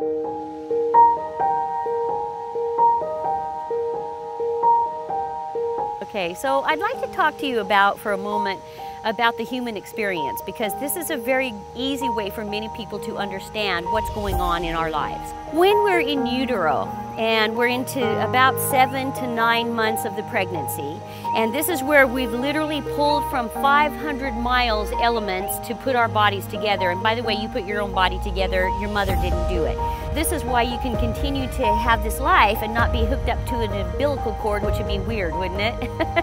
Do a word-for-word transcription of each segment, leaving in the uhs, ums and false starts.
Okay, so I'd like to talk to you about, for a moment, about the human experience, because this is a very easy way for many people to understand what's going on in our lives. When we're in utero, and we're into about seven to nine months of the pregnancy, and this is where we've literally pulled from five hundred miles elements to put our bodies together. And by the way, you put your own body together, your mother didn't do it. This is why you can continue to have this life and not be hooked up to an umbilical cord, which would be weird, wouldn't it?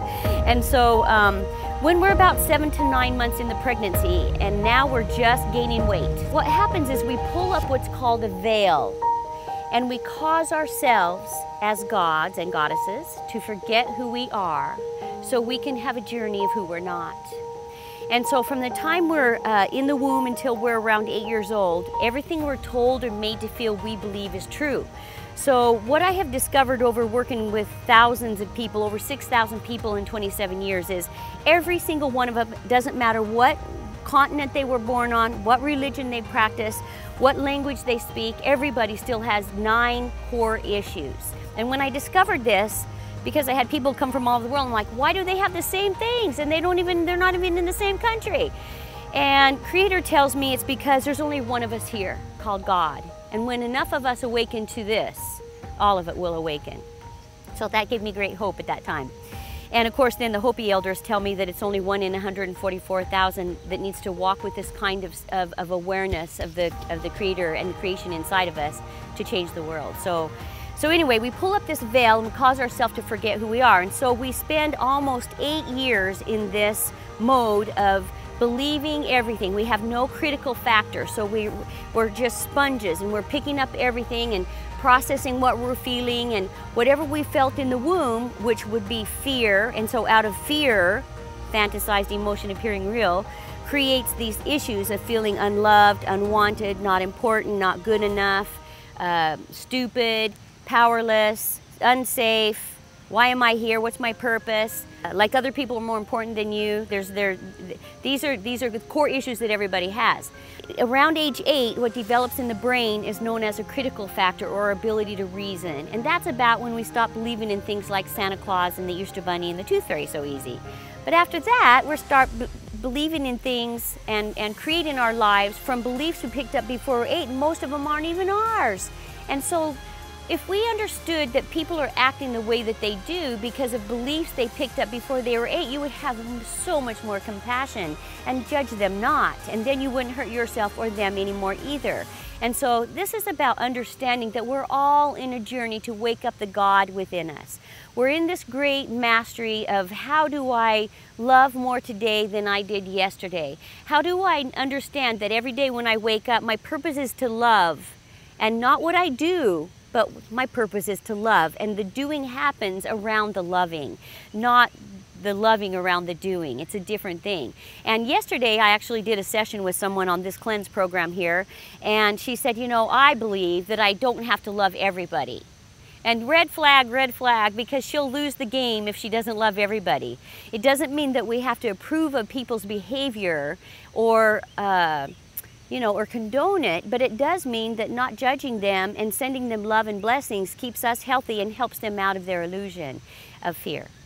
And so um, when we're about seven to nine months in the pregnancy, and now we're just gaining weight, what happens is we pull up what's called a veil, and we cause ourselves as gods and goddesses to forget who we are so we can have a journey of who we're not. And so from the time we're uh, in the womb until we're around eight years old, everything we're told or made to feel we believe is true. So what I have discovered over working with thousands of people, over six thousand people in twenty-seven years, is every single one of them, doesn't matter what continent they were born on, what religion they practice, what language they speak, everybody still has nine core issues. And when I discovered this, because I had people come from all over the world, I'm like, why do they have the same things? And they don't even, they're not even in the same country. And Creator tells me it's because there's only one of us here called God. And when enough of us awaken to this, all of it will awaken. So that gave me great hope at that time. And of course, then the Hopi elders tell me that it's only one in one hundred forty-four thousand that needs to walk with this kind of, of, of awareness of the, of the Creator and creation inside of us to change the world. So, so anyway, we pull up this veil and cause ourselves to forget who we are. And so we spend almost eight years in this mode of believing everything. We have no critical factor, so we, we're just sponges, and we're picking up everything and processing what we're feeling, and whatever we felt in the womb, which would be fear, and so out of fear, fantasized emotion appearing real, creates these issues of feeling unloved, unwanted, not important, not good enough, uh, stupid, powerless, unsafe. Why am I here? What's my purpose? Uh, like other people are more important than you. There's there. These are these are the core issues that everybody has. Around age eight, what develops in the brain is known as a critical factor, or ability to reason, and that's about when we stop believing in things like Santa Claus and the Easter Bunny and the Tooth Fairy so easy. But after that, we start b believing in things and and creating our lives from beliefs we picked up before we're eight, and most of them aren't even ours. And so, if we understood that people are acting the way that they do because of beliefs they picked up before they were eight, you would have so much more compassion and judge them not. And then you wouldn't hurt yourself or them anymore either. And so this is about understanding that we're all in a journey to wake up the God within us. We're in this great mastery of how do I love more today than I did yesterday? How do I understand that every day when I wake up, my purpose is to love, and not what I do, but my purpose is to love, and the doing happens around the loving, not the loving around the doing. It's a different thing. And yesterday I actually did a session with someone on this cleanse program here, and she said, you know, I believe that I don't have to love everybody. And red flag, red flag, because she'll lose the game if she doesn't love everybody. It doesn't mean that we have to approve of people's behavior or uh, you know, or condone it, but it does mean that not judging them and sending them love and blessings keeps us healthy and helps them out of their illusion of fear.